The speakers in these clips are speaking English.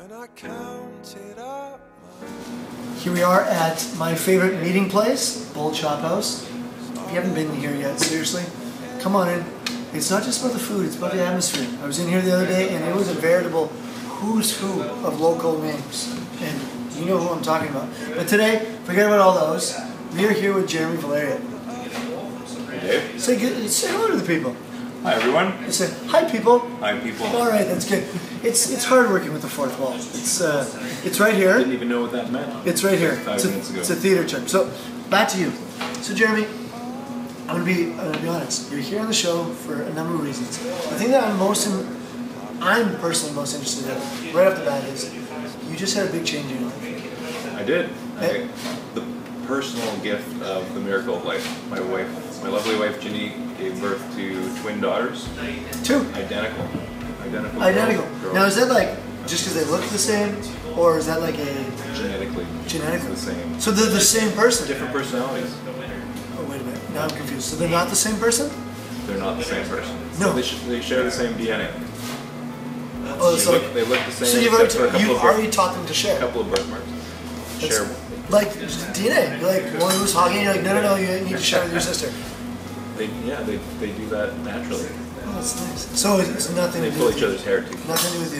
when I counted up. Here we are at my favorite meeting place, Bull Chophouse. If you haven't been here yet, seriously, come on in. It's not just about the food, it's about the atmosphere. I was in here the other day and it was a veritable who's who of local names. And you know who I'm talking about. But today, forget about all those. We are here with Jeremy Valeriote. Hey Dave. Say hello to the people. Hi everyone. Say hi people. Hi people. Alright, that's good. It's hard working with the fourth wall. It's right here. I didn't even know what that meant. It's right here. 5 minutes ago. It's a theater term. So back to you. So Jeremy, I'm gonna be honest. You're here on the show for a number of reasons. The thing that I'm personally most interested in, right off the bat, is you just had a big change in your life. I did. The personal gift of the miracle of life. My lovely wife Ginny, gave birth to twin daughters. Two. Identical. Girl. Now is that like just because they look the same, or is that like a Genetically the same. So they're the same person. Different personalities. Oh wait a minute. Now I'm confused. So they're not the same person? They're not the same person. No. They share the same DNA. Oh, They look the same. So you've already taught them to share. A couple of birthmarks. Share. Like DNA. You're like one who's hogging. You're like no. You need to share with your sister. They do that naturally. Oh, that's nice. So it's nothing. They pull each other's hair too. Nothing to do with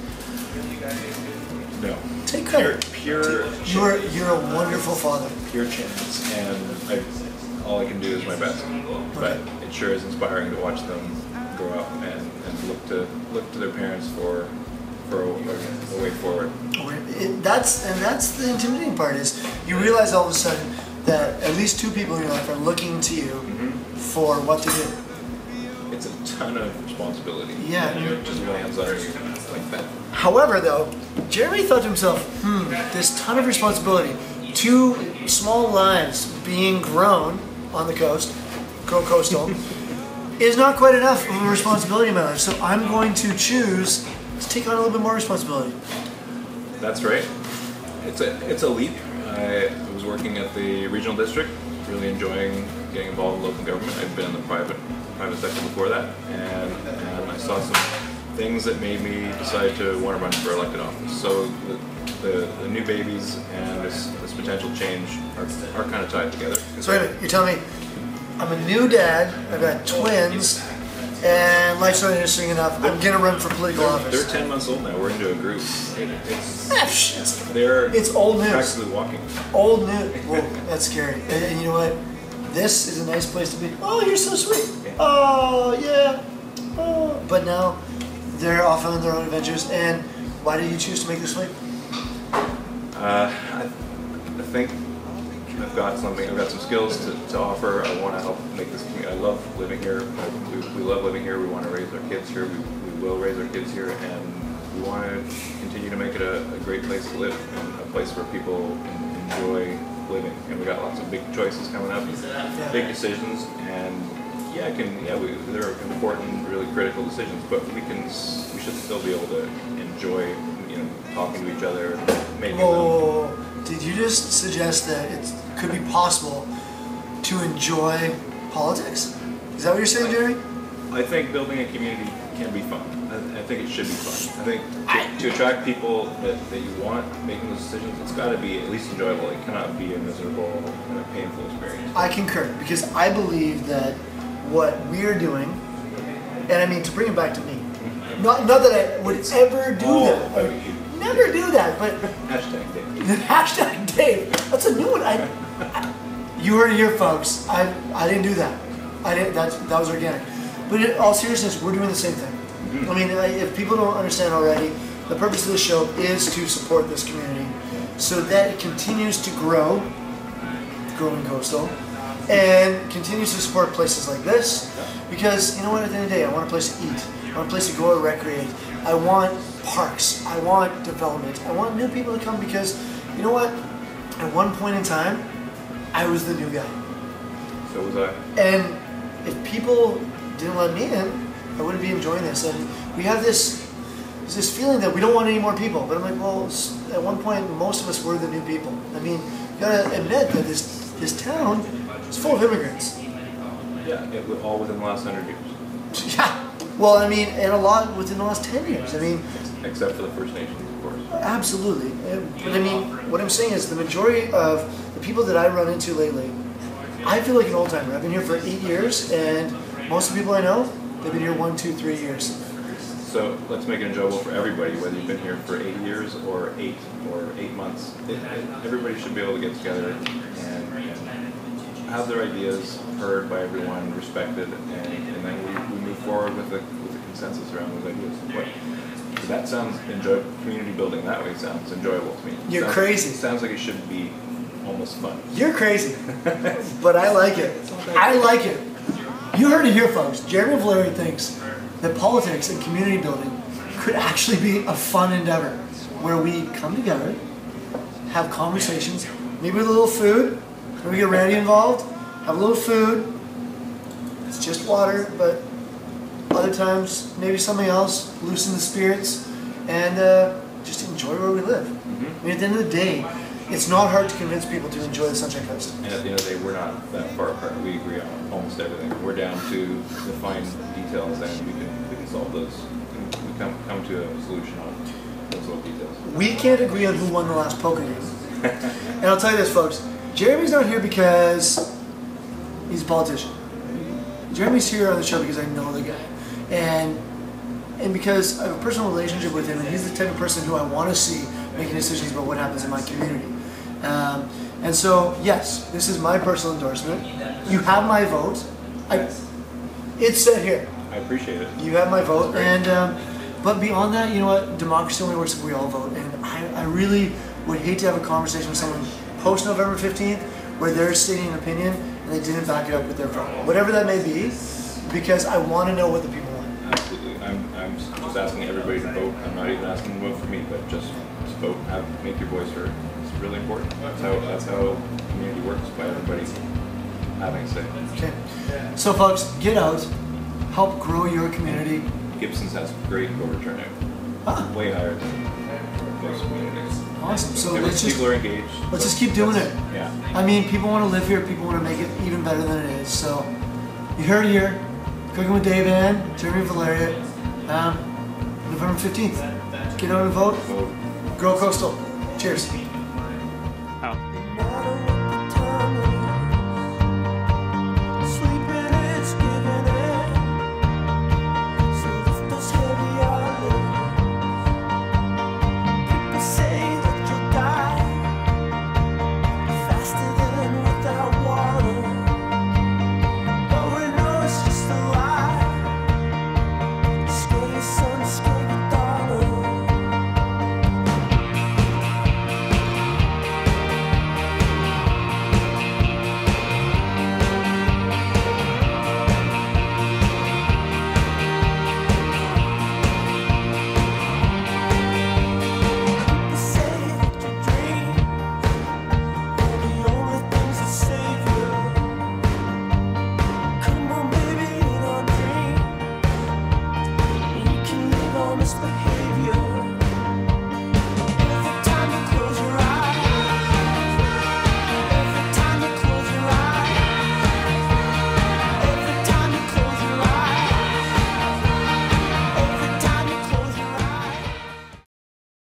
you. No. Take credit. Pure. You're a wonderful father. Pure chance, and all I can do is my best. But it sure is inspiring to watch them grow up and look to their parents for a way forward. That's the intimidating part, is you realize all of a sudden that at least two people in your life are looking to you for what to do. It's a ton of responsibility. Yeah. And it just lands on you like that. However, though, Jeremy thought to himself, this ton of responsibility, two small lives being grown on the coast, coastal, is not quite enough of a responsibility in my life. So I'm going to choose to take on a little bit more responsibility. That's right. It's a leap. I was working at the regional district, really enjoying getting involved in local government. I'd been in the private sector before that, and I saw some things that made me decide to want to run for elected office. So the new babies and this potential change are kind of tied together. So wait a minute, you're telling me I'm a new dad, I've got twins, and life's not interesting enough, I'm going to run for political office. They're 10 months old now, we're into a group. It's old news. Practically walking. Old news. Whoa, that's scary. And you know what? This is a nice place to be. Oh, you're so sweet. Yeah. Oh, yeah. Oh. But now they're off on their own adventures. And why did you choose to make this leap? I think I've got some skills to offer. I want to help make this community. I love living here. We love living here. We want to raise our kids here. We will raise our kids here, and we want to continue to make it a great place to live, and a place where people enjoy living. And we got lots of big choices coming up, big decisions, and there are important, really critical decisions. But we should still be able to enjoy, talking to each other, and making them. Did you just suggest that it could be possible to enjoy politics? Is that what you're saying, Jeremy? I think building a community can be fun. I think it should be fun. I think to attract people that you want making those decisions, it's got to be at least enjoyable. It cannot be a miserable and a painful experience. I concur, because I believe that what we're doing, and I mean to bring it back to me, not that I would ever do that. Never do that, but Hashtag Dave. Hashtag Dave. That's a new one. You heard it here, folks. I didn't do that. That was organic. But in all seriousness, we're doing the same thing. I mean, if people don't understand already, the purpose of this show is to support this community so that it continues to grow, growing coastal, and continues to support places like this. Because you know what? At the end of the day, I want a place to eat. I want a place to go and recreate. I want parks. I want development. I want new people to come, because you know what? At one point in time, I was the new guy. So was I. And if people didn't let me in, I wouldn't be enjoying this. And we have this feeling that we don't want any more people. But I'm like, well, at one point, most of us were the new people. I mean, you gotta admit that this town is full of immigrants. Yeah, all within the last 100 years. Yeah. Well, I mean, and a lot within the last 10 years. I mean, Except for the First Nations, of course. absolutely. But I mean, what I'm saying is the majority of the people that I run into lately, I feel like an old timer. I've been here for 8 years, and most of the people I know, they've been here 1, 2, 3 years. So let's make it enjoyable for everybody, whether you've been here for 8 years or 8 months. Everybody should be able to get together and have their ideas heard by everyone, respected, and then we move forward with a consensus around those ideas. So that sounds community building that way sounds enjoyable to me. You're crazy. It sounds like it should be almost fun. You're crazy, but I like it. I like it. You heard it here, folks. Jeremy Valeriote thinks that politics and community building could actually be a fun endeavor where we come together, have conversations, maybe with a little food, maybe get Randy involved, have a little food. It's just water, but other times maybe something else, loosen the spirits, and just enjoy where we live. I mean, at the end of the day, it's not hard to convince people to enjoy the Sunshine Coast. And at the end of the day, we're not that far apart. We agree on almost everything. We're down to the fine details, and we can solve those. We come to a solution on those little details. We can't agree on who won the last poker game. And I'll tell you this, folks. Jeremy's not here because he's a politician. Jeremy's here on the show because I know the guy. And because I have a personal relationship with him, and he's the type of person who I want to see making decisions about what happens in my community. And so, yes, this is my personal endorsement. You have my vote. It's said here. I appreciate it. You have my vote. And but beyond that, you know what? Democracy only works if we all vote. And I really would hate to have a conversation with someone post November 15th where they're stating an opinion and they didn't back it up with their vote. Whatever that may be, because I want to know what the people want. Absolutely. I'm just asking everybody to vote. I'm not even asking them to vote for me, but just vote, make your voice heard. It's really important. That's how community works, by everybody having a say. Okay. So folks, get out, help grow your community. Gibsons has great voter turnout. Way higher than most communities. Awesome. So People are engaged. Let's just keep doing it. Yeah. I mean, people want to live here. People want to make it even better than it is. So you heard it here. Cooking with Dave and Jeremy Valeriote. November 15th. Get out and vote. Grow Coastal. Cheers. How?